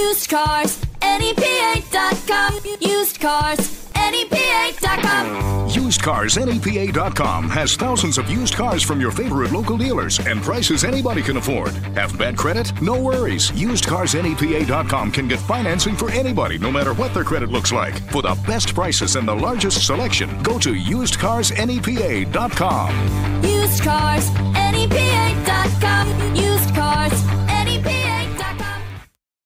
UsedCarsNEPA.com. UsedCarsNEPA.com. UsedCarsNEPA.com has thousands of used cars from your favorite local dealers and prices anybody can afford. Have bad credit? No worries. UsedCarsNEPA.com can get financing for anybody, no matter what their credit looks like. For the best prices and the largest selection, go to UsedCarsNEPA.com. UsedCarsNEPA.com.